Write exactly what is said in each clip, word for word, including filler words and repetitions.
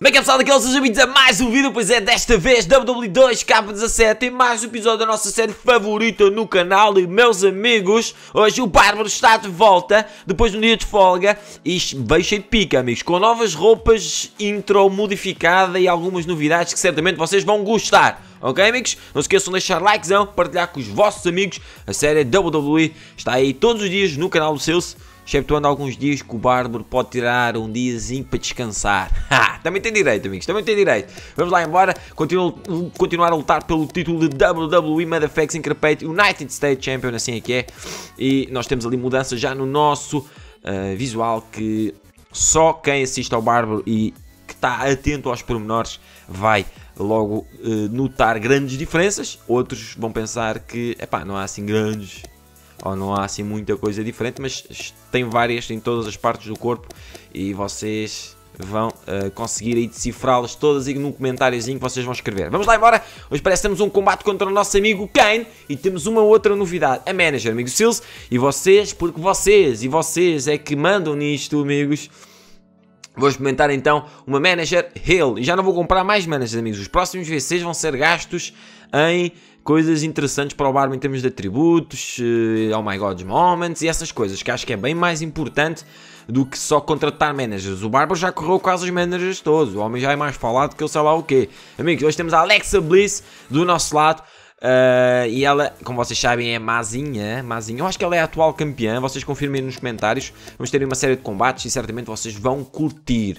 Bem que é pessoal, daqueles sejam bem-vindos a mais um vídeo, pois é, desta vez W W E dois K dezassete e mais um episódio da nossa série favorita no canal. E meus amigos, hoje o Bárbaro está de volta, depois de um dia de folga, e veio cheio de pica, amigos, com novas roupas, intro modificada e algumas novidades que certamente vocês vão gostar. Ok, amigos? Não se esqueçam de deixar likezão, partilhar com os vossos amigos. A série W W E está aí todos os dias no canal do Seus, exceptuando alguns dias que o Bárbaro pode tirar um diazinho para descansar. Ha, também tem direito, amigos, também tem direito. Vamos lá embora, Continu continuar a lutar pelo título de W W E Motherfucking Carpet United States Champion, assim é que é. E nós temos ali mudança já no nosso uh, visual, que só quem assiste ao Bárbaro e que está atento aos pormenores vai logo uh, notar grandes diferenças. Outros vão pensar que, epá, não há assim grandes, ou não há assim muita coisa diferente, mas tem várias em todas as partes do corpo e vocês vão uh, conseguir aí decifrá-las todas aí num comentáriozinho que vocês vão escrever. Vamos lá embora, hoje parece que temos um combate contra o nosso amigo Kane e temos uma outra novidade, a Manager, amigos Seals, e vocês, porque vocês e vocês é que mandam nisto, amigos. Vou experimentar então uma Manager Hill. E já não vou comprar mais Managers, amigos. Os próximos V Cs vão ser gastos em coisas interessantes para o Bárbaro em termos de atributos, uh, oh my god, moments e essas coisas, que acho que é bem mais importante do que só contratar managers. O Bárbaro já correu quase os managers todos. O homem já é mais falado que eu sei lá o quê. Amigos, hoje temos a Alexa Bliss do nosso lado. Uh, e ela, como vocês sabem, é mazinha, mazinha. Eu acho que ela é a atual campeã. Vocês confirmem nos comentários. Vamos ter uma série de combates e certamente vocês vão curtir.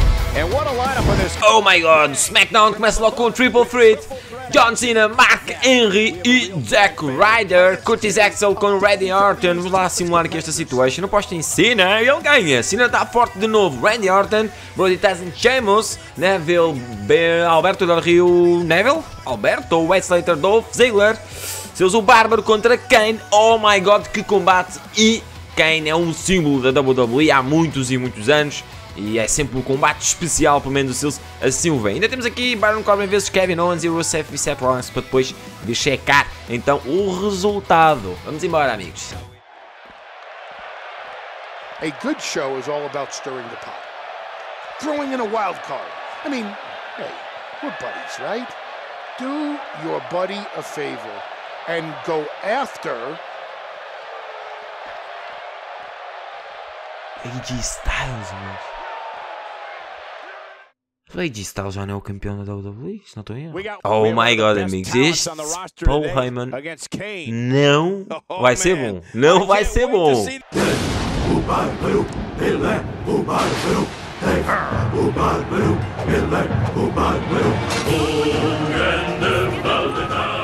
Oh my god, SmackDown começa logo com o Triple Threat. John Cena, Mark Henry e Zack Ryder. Curtis Axel com Randy Orton. Vamos lá simular aqui esta situação. Aposto em Cena e ele ganha. Cena está forte de novo. Randy Orton, Brody Tyson, Sheamus, Neville, Be Alberto Del Rio, Neville, Alberto, Wesley Slater, Dolph Ziggler. Seus o Bárbaro contra Kane. Oh my god, que combate. E Kane é um símbolo da W W E há muitos e muitos anos. E é sempre um combate especial, pelo menos o Seals assim o vê. Ainda temos aqui Baron Corbin versus Kevin Owens e Rusev e Seth Rollins para depois de checar então o resultado. Vamos embora, amigos. A good show is all about stirring the pot. Throwing in a wild card. I mean, hey, we're buddies, right? Do your buddy a favor and go after A J Styles, amigos. A J Styles já não é o campeão da W W E, se não estou a errar. Oh my god, amigos, este Paul Heyman não vai ser bom. Não vai ser bom. O Bárbaro, ele é o Bárbaro. O Bárbaro, ele é o Bárbaro. O grande Baldemar.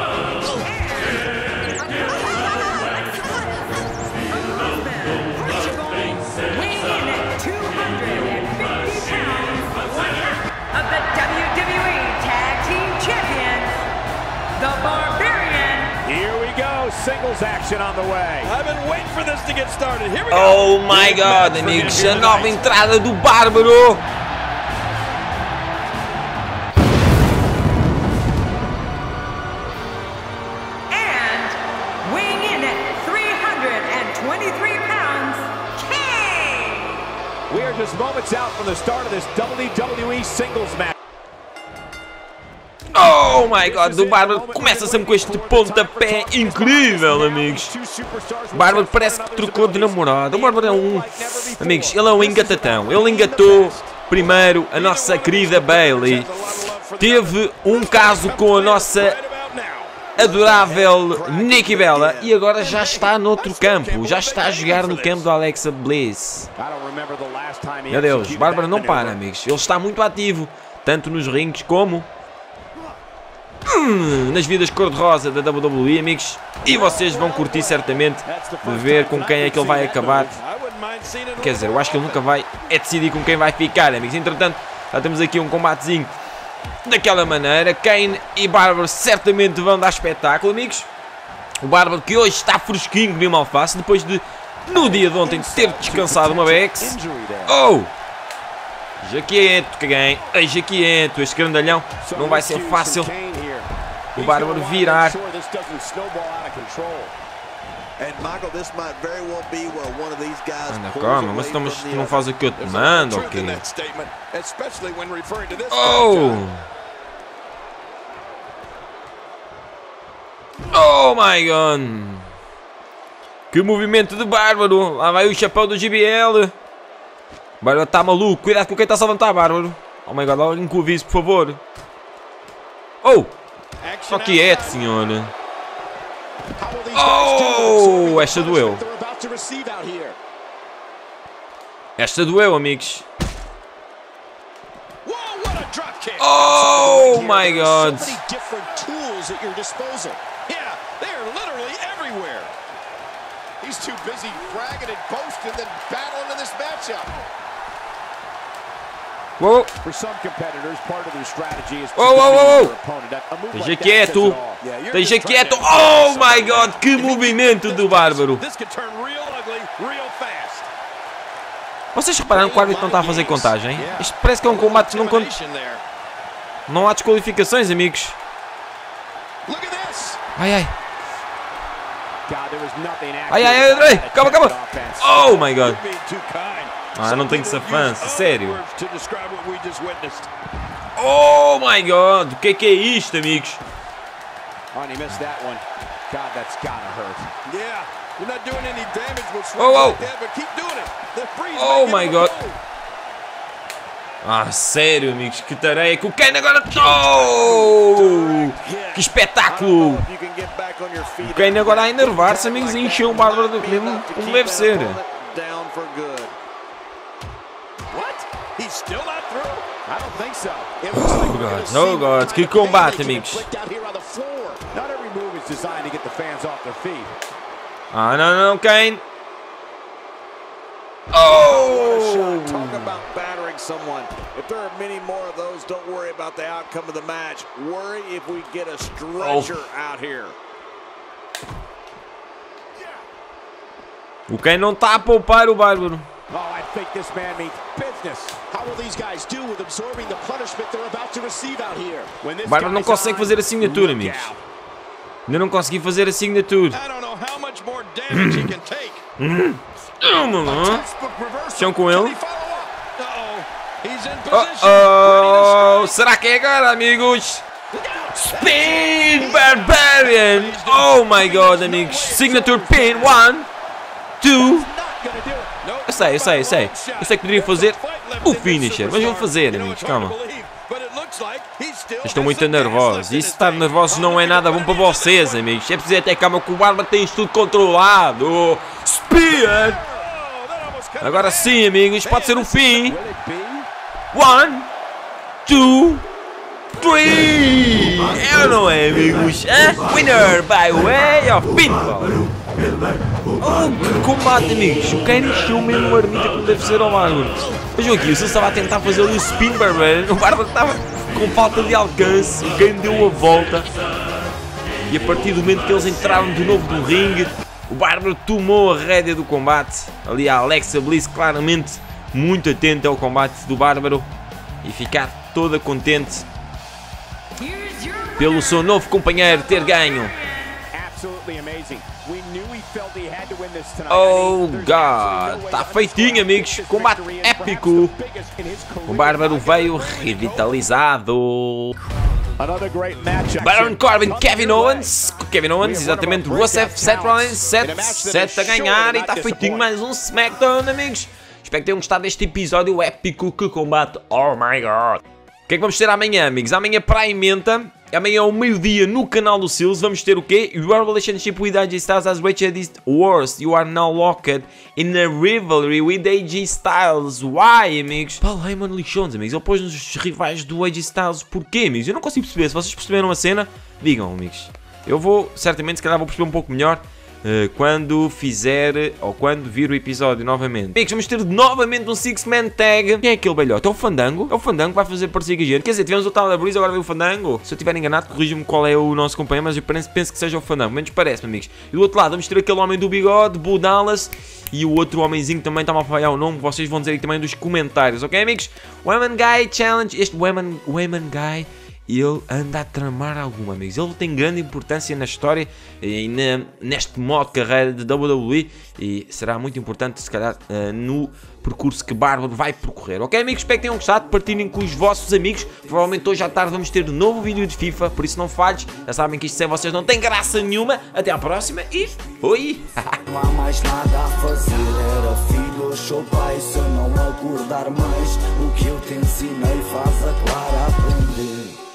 Singles action on the way. I've been waiting for this to get started. Here we go. Oh my god, amigos, a nova entrada do Bárbaro. And weighing in at three hundred twenty-three pounds, Kane. We are just moments out from the start of this W W E singles match. Oh my god, o Bárbaro começa sempre com este pontapé incrível, amigos. O Bárbaro parece que trocou de namorada. O Bárbaro é um... Amigos, ele é um engatatão. Ele engatou primeiro a nossa querida Bayley. Teve um caso com a nossa adorável Nikki Bella. E agora já está noutro campo. Já está a jogar no campo do Alexa Bliss. Meu Deus, o Bárbaro não para, amigos. Ele está muito ativo, tanto nos rings como Hum, nas vidas cor-de-rosa da W W E, amigos, e vocês vão curtir certamente de ver com quem é que ele vai acabar. Quer dizer, eu acho que ele nunca vai é decidir com quem vai ficar, amigos. Entretanto, já temos aqui um combatezinho daquela maneira. Kane e Bárbaro certamente vão dar espetáculo, amigos. O Bárbaro que hoje está fresquinho de uma alface, depois de, no dia de ontem, ter descansado uma Bex. Oh! Jaquieto, que ganha. Ei, Jaquieto, este grandalhão não vai ser fácil. O Bárbaro virar. Anda, calma, mas estamos, tu não faz o que eu te mando, ok? Oh! Oh my god! Que movimento de Bárbaro! Lá vai o chapéu do G B L! Bárbaro está maluco! Cuidado com quem está a levantar, Bárbaro! Oh my god, alguém que o avise, por favor! Oh! Só quieto, senhor! Oh! Esta doeu! Esta doeu, amigos! Oh my god! He's too busy bragging and boasting than battling in this matchup. Whoa. For some competitors, part of their strategy is to whoa, whoa, whoa, whoa. opponent. A move Deixa like quieto. Deixa quieto. Oh my god, que movimento do Bárbaro. This could turn real ugly real fast. Vocês repararam que o árbitro não está a fazer contagem? Isto parece que é um combate que não conta. Não há desqualificações, amigos. Ai, ai. Ai, ai, André, calma, calma. Oh my god. Ah, não tenho safança, sério. Oh my god, o que é que é isto, amigos? Oh, oh. Oh my god. Ah, sério, amigos, que tarefa. O Kane agora... Oh! Que espetáculo! O Kane agora a enervar-se, amigos, e encheu o Bárbaro do mesmo como deve ser. Oh god, oh god, que combate, amigos. Ah, não, não, Kane. Oh! Talk about battering someone. If there are many more of those, don't worry about the outcome of the match. Worry if we get a stretcher out here. O Kane não está a poupar o Bárbaro. Oh, I think this man means business. How will these guys do with absorbing the punishment they're about to receive out here? O Bárbaro não consegue fazer a assinatura, amigos. Ainda não consegui fazer a assinatura. I don't know how much more damage he can take. Chão com ele. Oh, oh. Será que é agora, amigos? Spin Barbarian. Oh my god, amigos. Signature pin. One, two. Eu sei, eu sei, eu sei. Eu sei que poderia fazer o finisher, mas vou fazer, amigos. Calma. Estou muito nervosos. E estar nervosos não é nada bom para vocês, amigos. É preciso ter calma que o Bárbaro tem isto tudo controlado. Spear. Agora sim, amigos, pode ser o fim. One, two, three. É ou não é, amigos? É? Winner by way of pinfall. Oh, que combate, amigos. O Kane encheu mesmo uma ermita como deve ser ao Bárbaro. Vejam aqui, o Silva estava a tentar fazer ali o spin barbarian. O Bárbaro estava com falta de alcance. O Kane deu a volta. E a partir do momento que eles entraram de novo no ringue, o Bárbaro tomou a rédea do combate. Ali a Alexa Bliss claramente muito atenta ao combate do Bárbaro. E ficar toda contente pelo seu novo companheiro ter ganho. Oh god, está feitinho, amigos. Combate épico. O Bárbaro veio revitalizado. Baron Corbin, Kevin Owens. Kevin Owens, exatamente. Rusev, Seth Rollins, sete, sete a ganhar. E está feitinho mais um SmackDown, amigos. Espero que tenham gostado deste episódio épico. Que combate, oh my god. O que é que vamos ter amanhã, amigos? Amanhã para a emenda. Amanhã ao meio-dia no canal do Sills vamos ter o quê? Your relationship with A J Styles has reached its worst. You are now locked in a rivalry with A J Styles. Why, amigos? Paul Heyman lixou-nos, amigos. Ele pôs-nos os rivais do A J Styles. Porquê, amigos? Eu não consigo perceber. Se vocês perceberam a cena, digam, amigos. Eu vou, certamente, se calhar vou perceber um pouco melhor uh, quando fizer, ou quando vir o episódio novamente. Amigos, vamos ter novamente um Six Man Tag. Quem é aquele belhote? É o Fandango? É o Fandango que vai fazer parecer com a gente. Quer dizer, tivemos o Tyler Breeze, agora veio o Fandango. Se eu estiver enganado, corrija-me qual é o nosso companheiro, mas eu penso, penso que seja o Fandango. Menos parece-me, amigos. E do outro lado, vamos ter aquele homem do bigode, Bo Dallas. E o outro homenzinho também está-me a falhar o nome. Vocês vão dizer aí também nos comentários, ok, amigos? Women Guy Challenge. Este Women, Women Guy ele anda a tramar alguma, amigos. Ele tem grande importância na história e na, neste modo de carreira de W W E e será muito importante, se calhar, uh, no percurso que Bárbaro vai percorrer. Ok, amigos? Espero que tenham gostado. Partilhem com os vossos amigos. Provavelmente hoje à tarde vamos ter um novo vídeo de FIFA, por isso não falhes. Já sabem que isto sem vocês não tem graça nenhuma. Até à próxima e fui! Não há mais nada a fazer, era filho, eu sou pai. Se eu não acordar mais, o que eu te ensinei faz a Clara aprender.